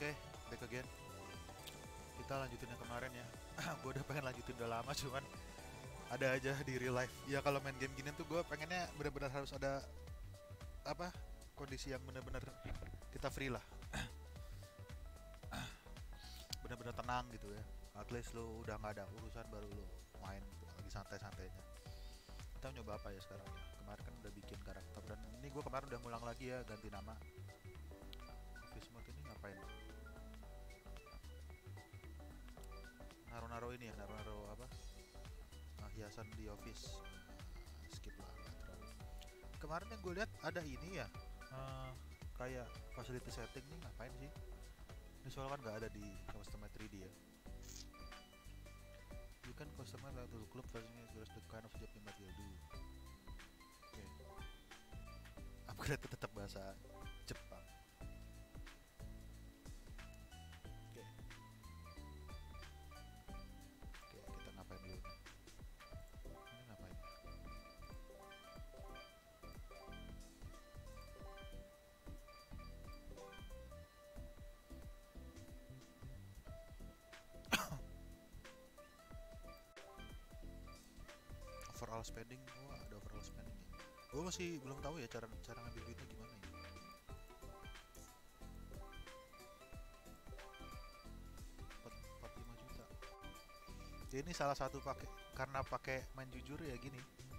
Oke, back again. Kita lanjutin yang kemarin ya. Gue udah pengen lanjutin udah lama, cuman ada aja di real life. Ya kalau main game gini tuh gue pengennya benar-benar harus ada apa? Kondisi yang benar-benar kita free lah. Benar-benar tenang gitu ya. At least lu udah nggak ada urusan baru lu main gitu, lagi santai-santainya. Kita nyoba apa ya sekarang ya? Kemarin kan udah bikin karakter dan ini gue kemarin udah ngulang lagi ya, ganti nama. Office mode ini ngapain? Naruh-naruh ini ya, naruh-naruh apa? Hiasan di office. Skip lah, nggak terlalu. Kemarin yang gue lihat ada ini ya, kayak facility setting nih, ngapain sih? Ini soalnya kan nggak ada di customer 3D ya. You can customize like the club version as well as the kind of job you might will do. Oke. Upgrade tetap bahasa Jepang. Oke. Oke, kita ngapain dulu nih? Ini ngapain ya? Overall spending, wah ada overall spending ya. Gue masih belum tahu ya cara cara ngambil duitnya gimana ya. 45 juta. Ya ini salah satu pakai karena pakai main jujur ya gini.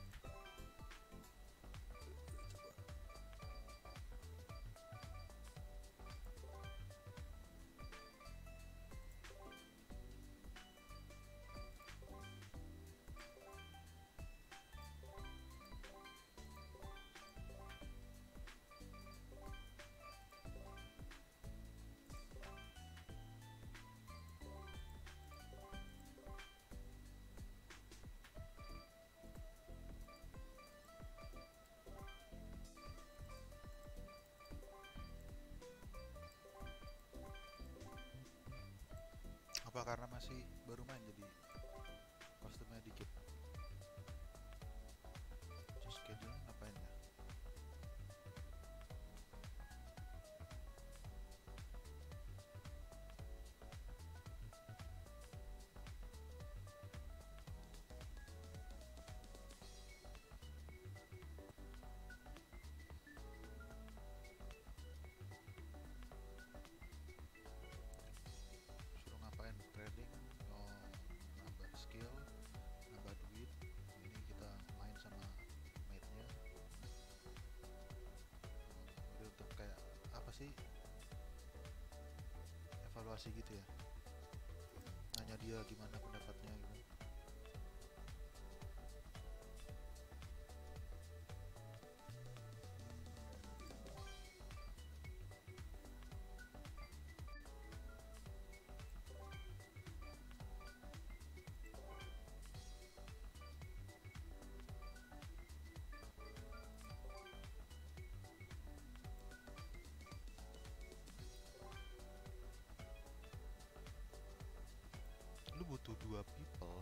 Apa karena masih baru main jadi kostumnya dikit. Terus schedule ngapain ya? Suruh ngapain? Trading, oh, nambah skill, nambah duit. Ini kita main sama mate-nya. Jadi untuk kayak apa sih? Evaluasi gitu ya. Nanya dia gimana pendapatnya gitu. Lu butuh dua people.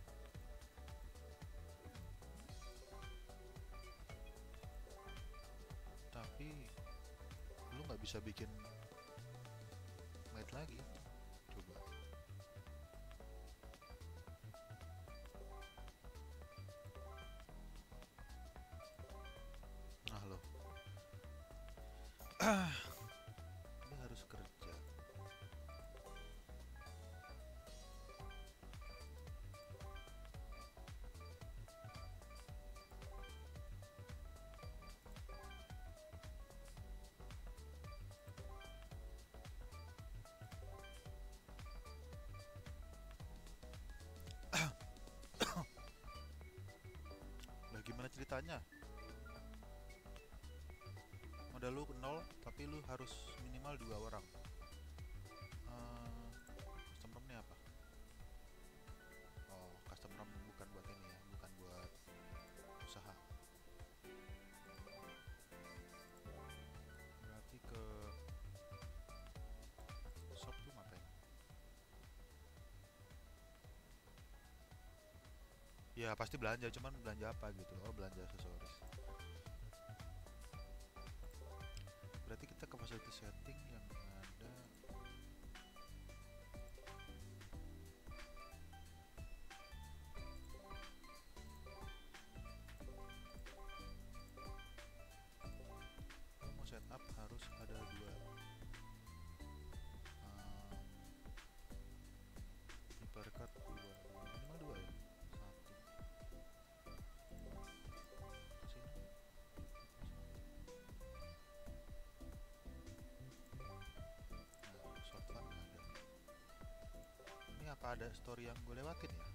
Tapi lu nggak bisa bikin mate lagi. Coba. Nah lo. Ini harus kerja. Lah gimana ceritanya? Modal lu nol, tapi lu harus minimal dua orang. Custom ROM ini apa? Oh, custom ROM bukan buat ini ya, bukan buat usaha. Berarti ke shop tuh ngapain? Ya pasti belanja, cuman belanja apa gitu. Oh, belanja aksesoris. Berarti kita ke facility setting yang ada Apa ada story yang gue lewatin ya?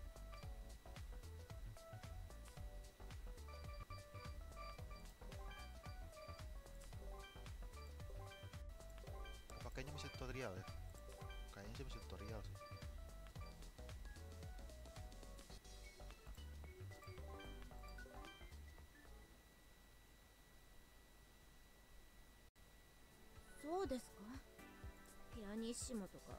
Apa kayaknya masih tutorial ya? Kayaknya sih masih tutorial sih. そうですか。ピアニッシモとか。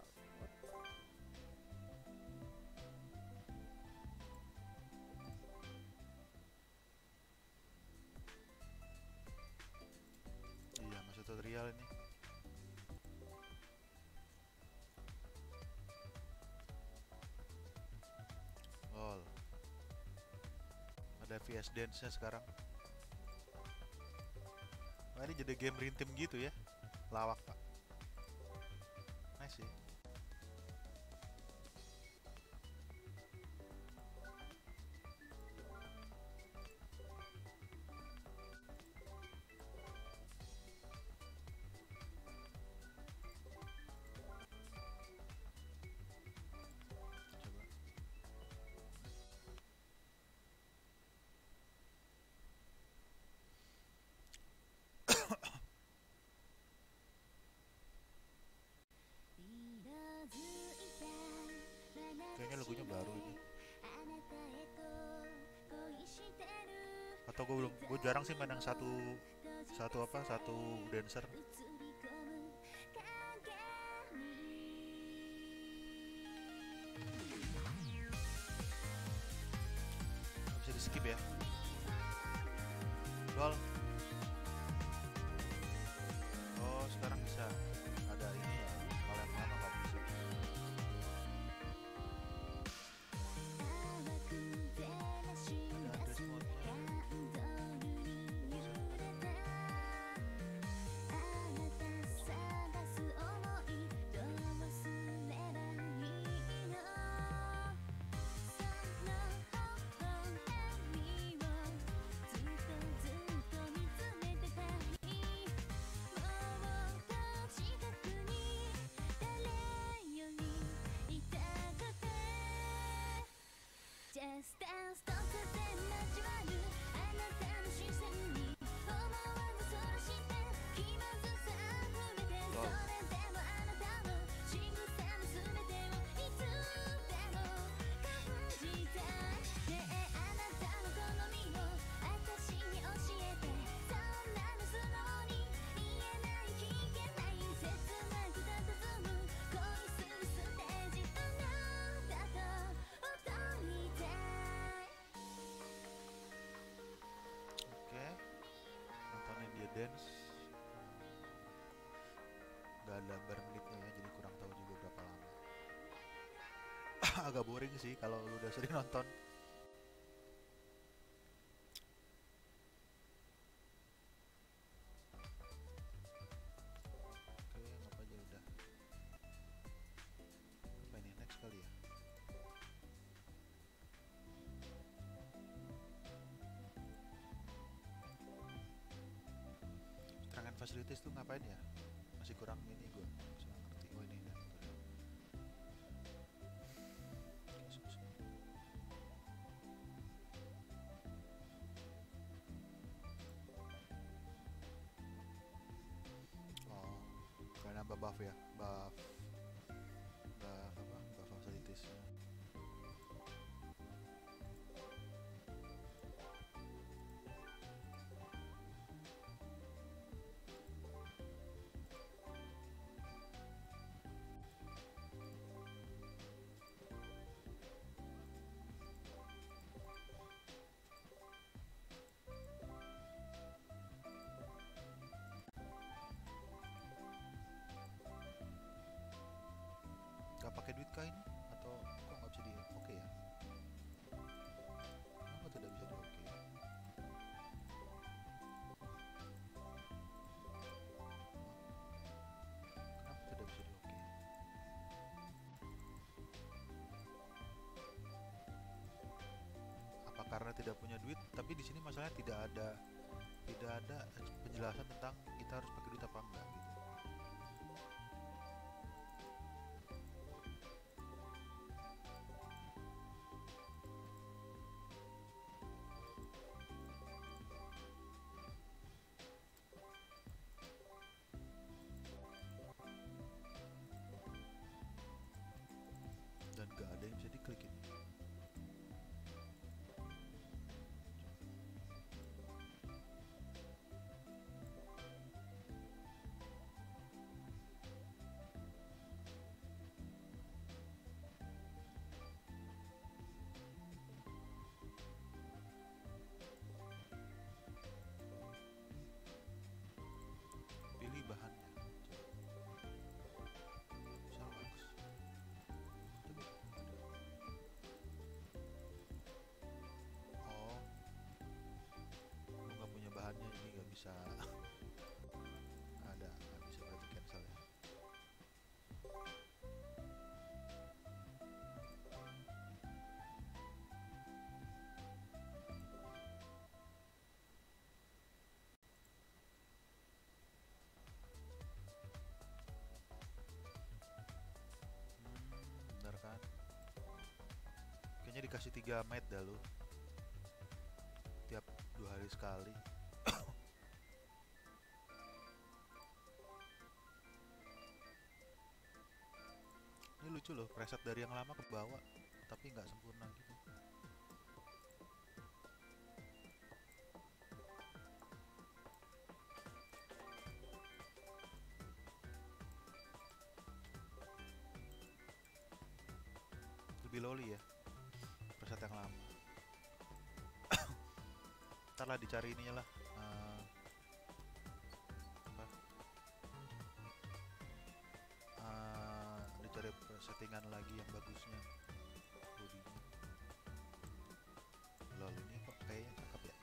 Iya, masih tutorial ini. Lol. Ada VS Dance-nya sekarang. Wah, ini jadi game rintim gitu ya. Lawak, Pak. Nice sih. Coba. Kayaknya lagunya baru ini. Atau gue jarang sih main yang satu satu dancer. Nggak bisa di skip ya. Lol. Oh, sekarang bisa. Ada ini ya. Kalau yang lama nggak bisa. Ada address mode-nya. Oke, nontonin dia dance. Gak ada bar menitnya ya, jadi kurang tahu juga berapa lama. Agak boring sih kalau lu udah sering nonton. Oke, ngapa aja udah. Apa ini next kali ya? Serangan facilities tuh ngapain ya? Masih kurang ini gue. Masih nggak ngerti. Oh ini ya. Oh, kayak nambah buff ya, buff apa? Buff facilities. Gak pakai duit kah ini? Atau kok nggak bisa di oke ya? Kenapa tidak bisa di oke? Kenapa tidak bisa di oke? Apa karena tidak punya duit? Tapi di sini masalahnya tidak ada penjelasan tentang kita harus pakai duit apa enggak gitu. dikasih 3 med dah lu tiap 2 hari sekali. Ini lucu loh, preset dari yang lama ke bawah tapi nggak sempurna gitu. Lebih loli ya preset yang lama. Ntar lah dicari ininya lah, apa, dicari settingan lagi yang bagusnya bodinya. Lol, ini kok kayaknya cakep ya.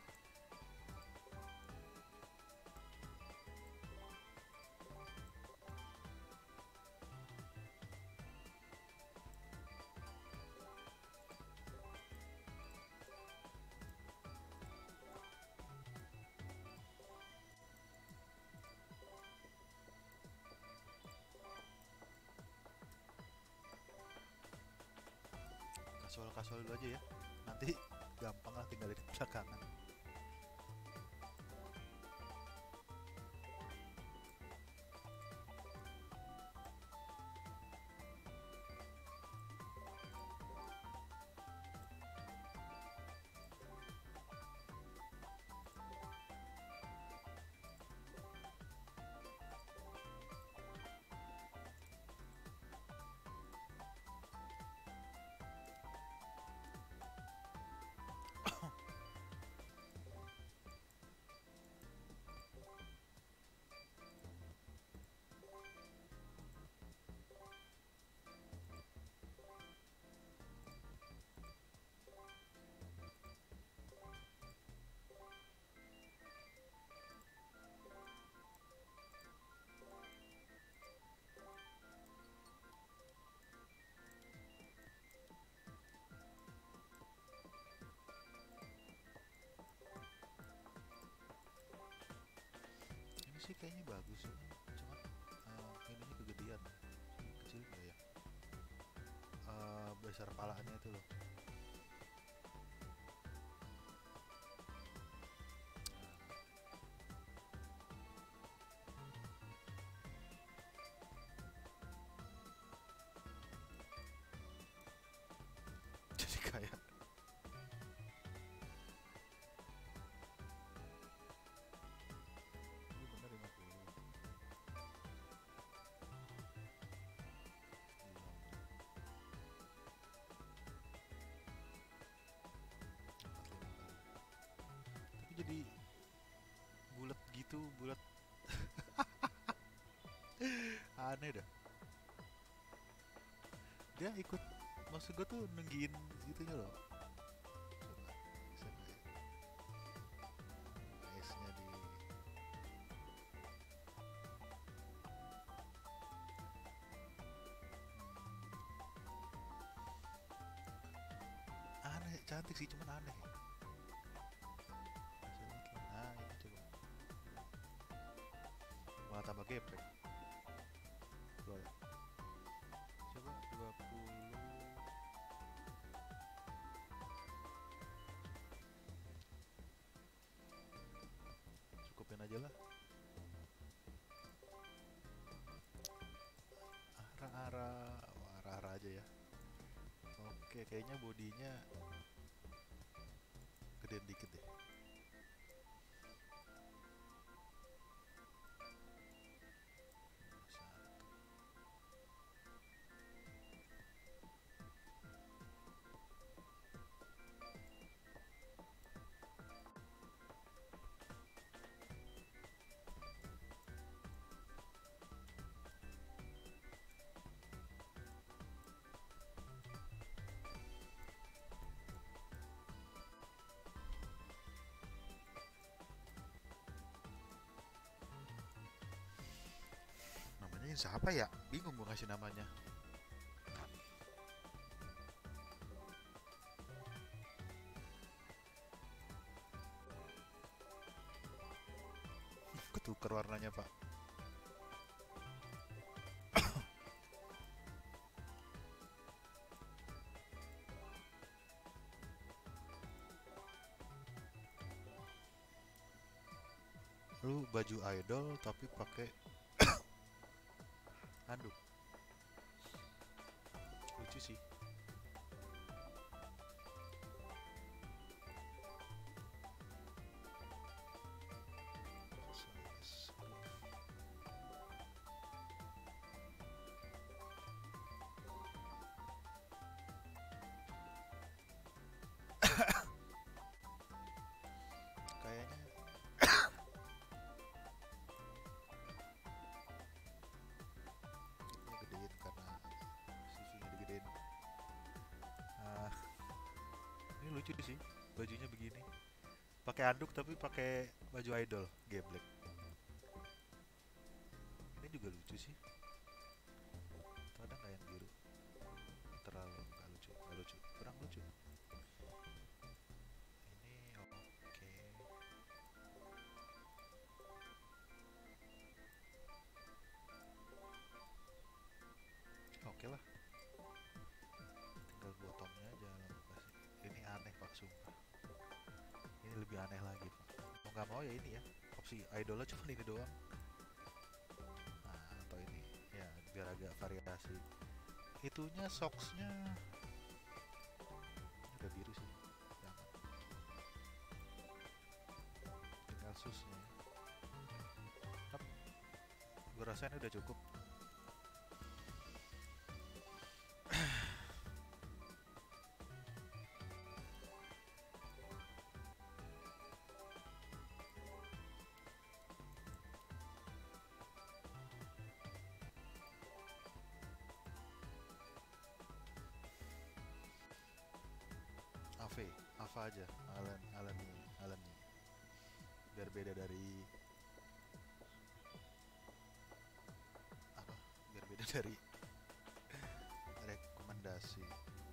Kasual-kasual dulu aja ya, nanti gampang lah tinggal edit belakangan. Ini sih kayaknya bagus ya, cuman ininya kegedean, kecil nggak ya, besar palanya itu loh. Jadi kayak ini bener 50. Iya. Tapi jadi bulat gitu, bulat. Aneh dah. Dia ikut, maksud gue tuh nungguin gitunya loh. Coba, bisa nggak ya? S-nya di aneh, cantik sih cuman aneh. Nah ini coba, malah tambah gepeng. Coba, coba 20. Cukupin aja lah. Arah-arah, oh, arah-arah aja ya. Oke, kayaknya bodinya gedean dikit deh. Namanya siapa ya? Bingung gue ngasih namanya. Ketuker warnanya pak. Lu baju idol tapi pakai handuk. Lucu sih. Kayaknya ini gedein karena CV-nya digedein. Ah, ini lucu sih, bajunya begini. Pakai handuk tapi pakai baju idol, geblek. Ini juga lucu sih. Tuh ada nggak yang biru? Terlalu nggak lucu, nggak lucu, kurang lucu. Ini oke, oke lah. Tinggal bottomnya aja lah kasih. Ini aneh pak, sumpah. Ini lebih aneh lagi pak. Mau nggak mau ya ini ya. Opsi idolnya cuma ini doang. Nah, atau ini ya biar agak variasi. Itunya socksnya ini udah biru sih. Jangan. Tinggal susnya. Hap, gue rasa ini udah cukup. Ave, Ava aja, Alani, biar beda dari apa? Biar beda dari rekomendasi.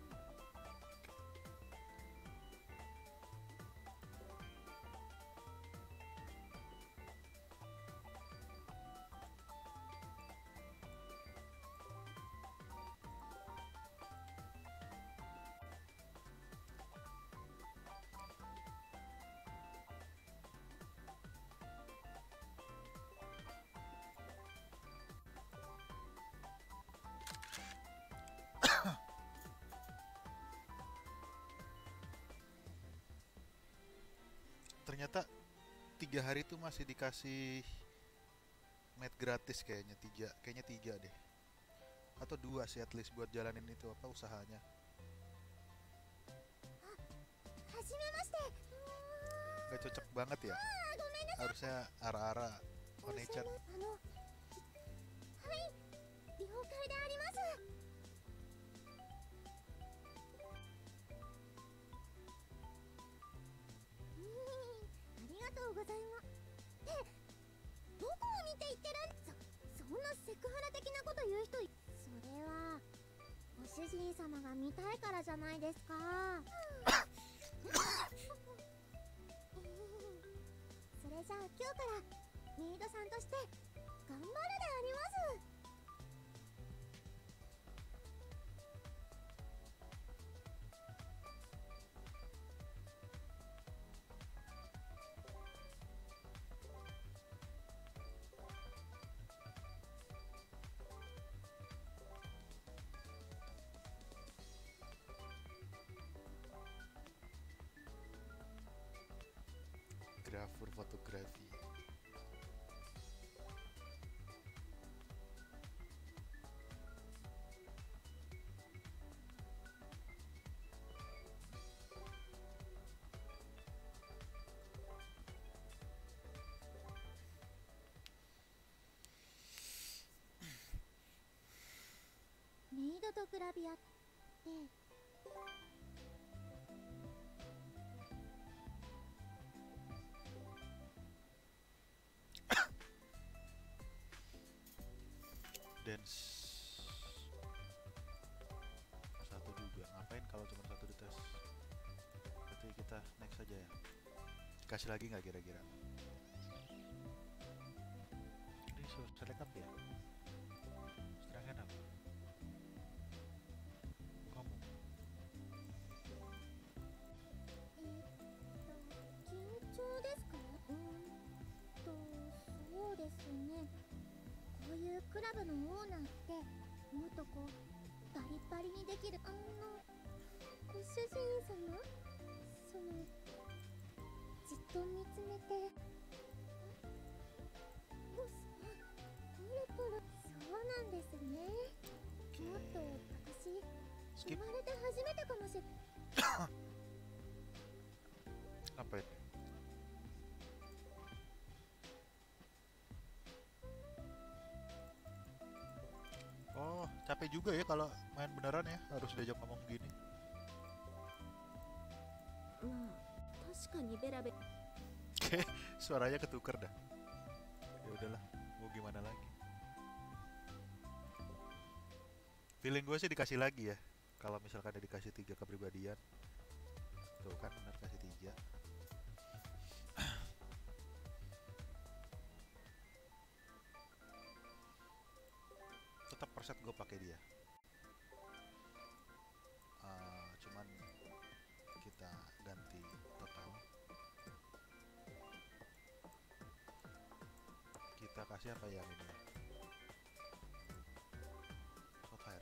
Ternyata 3 hari tuh masih dikasih mat gratis kayaknya tiga deh, atau 2 sih at least buat jalanin itu apa usahanya. はじめまして。 Gak cocok banget ya, ごめんなさい。 harusnya ara-ara おっしゃ Onechan. るはい、了解であります。ありがとうございます。ってどこを見て言ってるんそんなセクハラ的なこと言う人それはご主人様が見たいからじゃないですか。それじゃあ今日からメイドさんとして頑張るであります。 Grafur fotografi. メイドとグラビアって Dance satu juga, ngapain kalau cuma satu dites? Berarti kita next aja ya. Kasih lagi nggak kira-kira? Ini selek up ya? Serangan apa? Kamu 緊張ですか？ クラブのオーナーってもっとこうバリバリにできるご主人様、じっと見つめて、ポロポロ。そうなんですね。もっと私生 Skip. まれて初めてかもしれ。 Apa ini? Oh, capek juga ya kalau main beneran ya, harus diajak ngomong gini. まあ確かにベラベラ。 Kayak suaranya ketuker dah. Ya udahlah, mau gimana lagi. Feeling gue sih dikasih lagi ya. Kalau misalkan dia dikasih 3 kepribadian. Tuh kan benar kasih 3. Tetap perset gue pakai dia. Cuman kita ganti total. Kita kasih apa yang ini? Sapphire.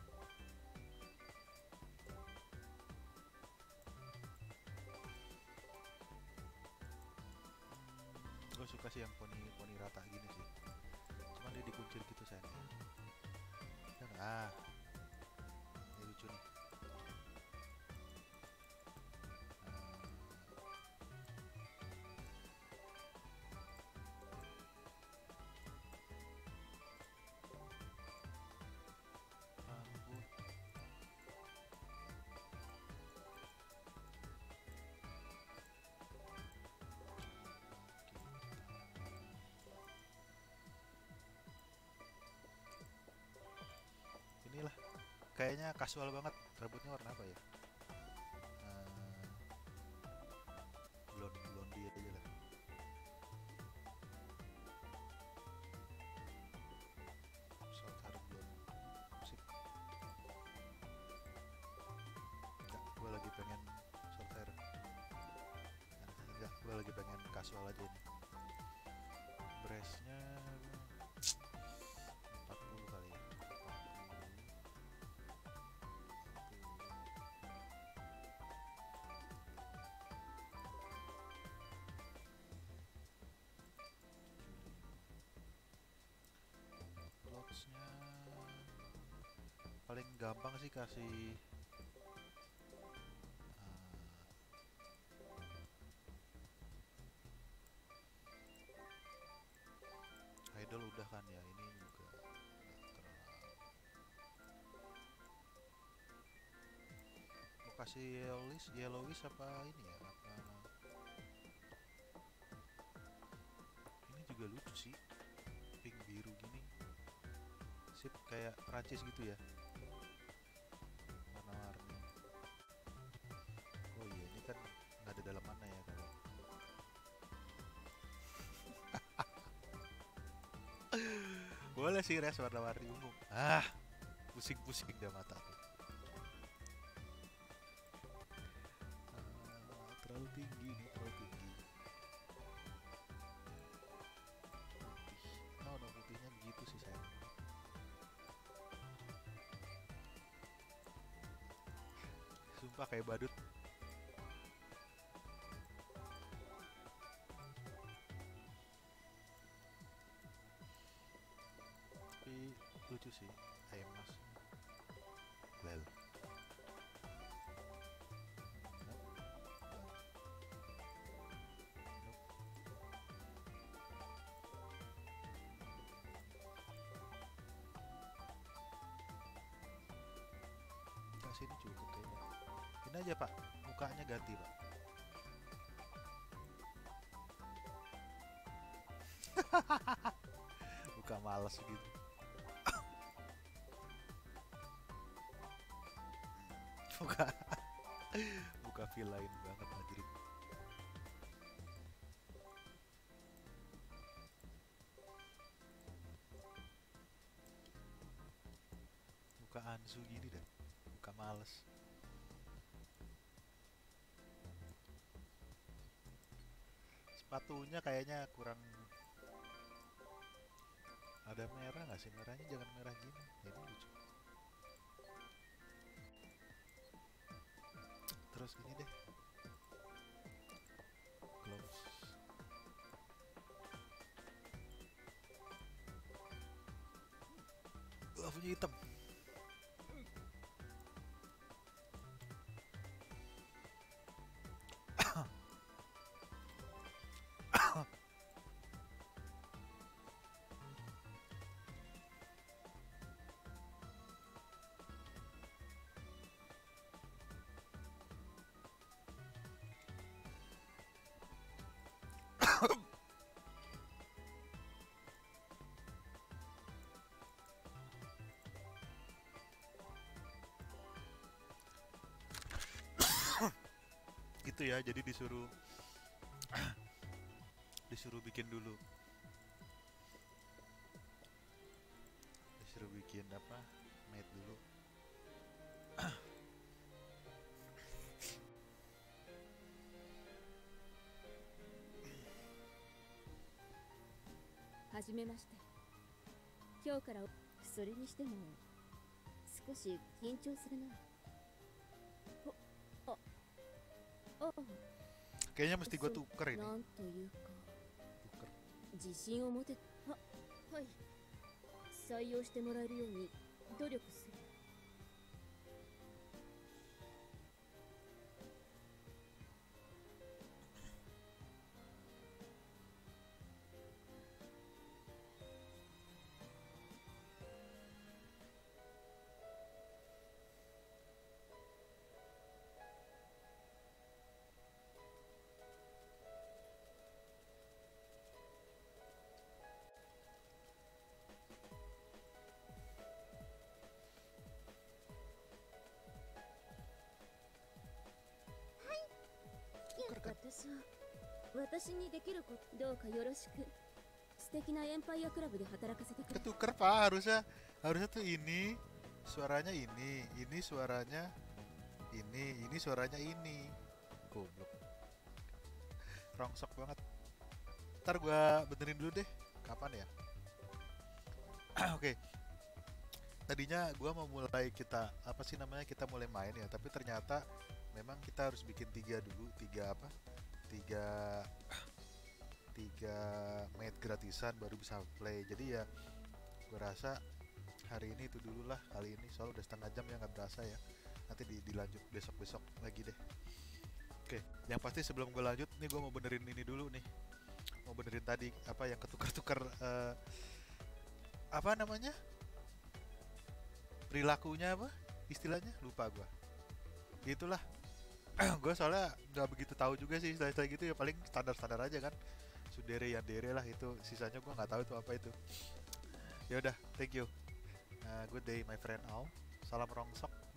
Gue suka sih yang poni rata gini sih. Cuman dia dikuncir gitu sayangnya. Ini lucu nih. Rambut. Inilah kayaknya casual banget. Rambutnya warna apa ya? Blondie aja lah. Short hair blonde. Sip. Enggak, gue lagi pengen short hair. Enggak, gue lagi pengen casual aja nih. Breastnya 40 kali ya. 40. Clothes-nya paling gampang sih kasih idol udah kan ya, ini juga nggak terlalu. Mau kasih yellowish apa ini ya, apa ini juga lucu sih, pink biru gini, sip kayak Prancis gitu ya, warna-warni. Oh iya, ini kan nggak ada dalam mana ya kalau. Boleh sih res warna-warni ungu. Pusing-pusing dah mata tuh. Terlalu tinggi nih, terlalu tinggi. Putih. No, putihnya begitu sih sayang. Sumpah kayak badut. Tapi lucu sih, ayam mas. Lel. Sini cukup kayaknya. Ini aja pak, mukanya ganti pak. Muka males gitu. Muka muka villain banget anjir. Muka Ansu gini dah. Muka males. Sepatunya kayaknya kurang Ada merah nggak sih? Merahnya jangan merah gini. Ini lucu. Terus gini deh. Close. Punya hitam. Gitu ya, jadi disuruh bikin dulu. Disuruh bikin apa? Made dulu. はじめまして。今日からそれにしても少し緊張するな。あ、あ、 Kayaknya mesti gua tuker ini. なんというか Tuker. 自信を持て。はい。採用してもらえるように努力する。私にできることどうかよろしく。素敵なエンパイアクラブで働かせてくれ。 Ketuker pak, harusnya tuh ini suaranya ini suaranya ini suaranya ini. Goblok. Rongsok banget. Ntar gua benerin dulu deh. Kapan ya? Oke. Tadinya gua mau mulai kita apa sih namanya, kita mulai main ya, tapi ternyata memang kita harus bikin 3 dulu, 3 apa? 3 mate gratisan baru bisa play. Jadi ya gue rasa hari ini itu dulu lah, kali ini soalnya udah setengah jam ya, nggak berasa ya. Nanti dilanjut besok lagi deh. Oke, yang pasti sebelum gue lanjut nih, gue mau benerin ini dulu nih. Mau benerin tadi apa yang ketukar-tukar apa namanya, perilakunya apa istilahnya, lupa gue. Gitulah. Gue soalnya nggak begitu tahu juga sih istilah gitu ya, paling standar aja kan, sudere yandere lah itu, sisanya gue nggak tahu itu apa itu. Ya udah, thank you. Good day my friend all. Salam rongsok.